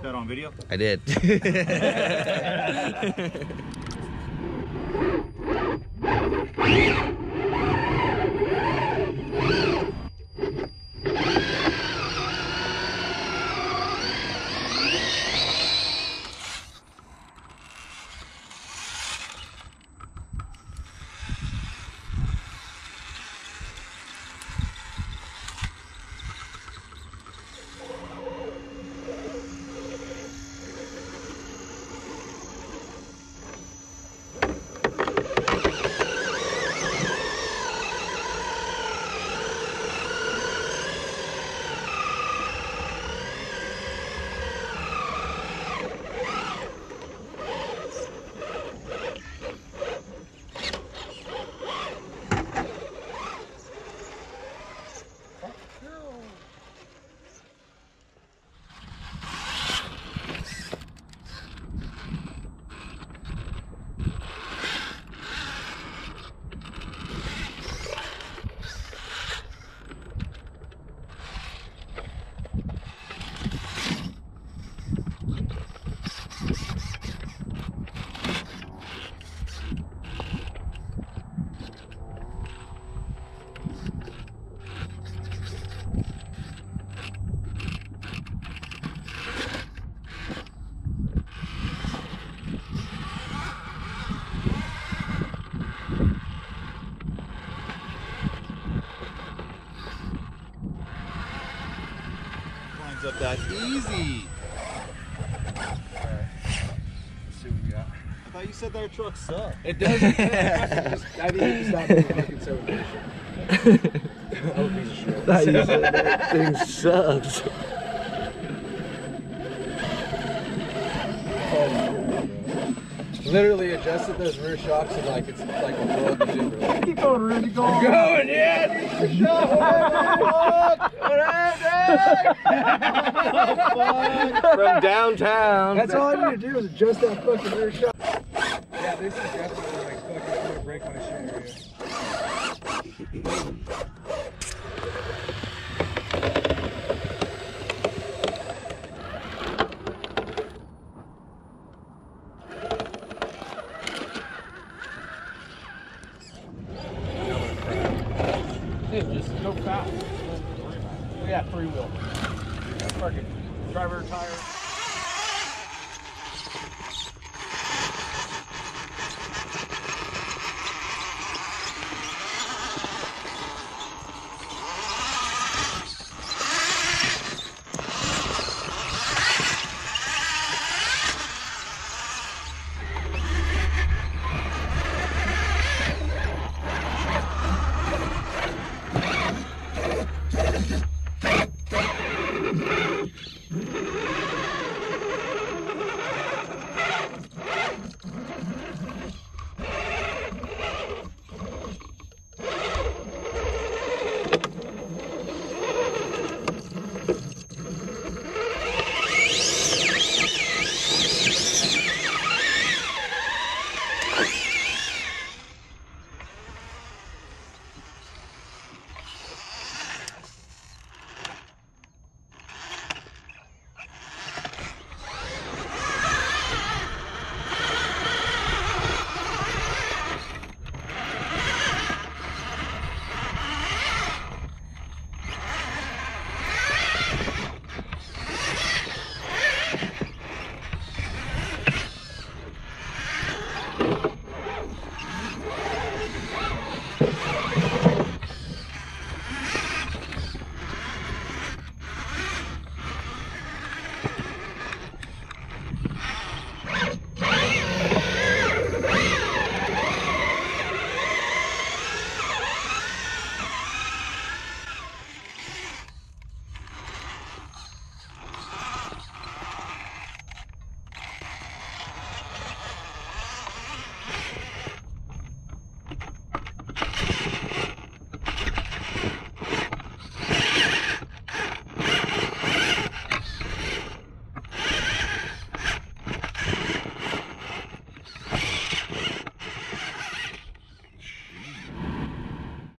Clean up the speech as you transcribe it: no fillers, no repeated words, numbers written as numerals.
that on video? I did. Up that easy. Alright. Let's see what we got. I thought you said that our truck sucked. It doesn't. I need to stop being fucking so impatient. Oh, piece of shit. Thought you said that thing sucks. Literally adjusted those rear shocks and like it's like a world of difference. Keep going, Rudy. Go on. Going, yeah. From downtown. That's all I need to do is adjust that fucking rear shock. Yeah, this is definitely like fucking gonna break my shit area. Dude, just go fast. Yeah, 3-wheel. Fucking driver tire.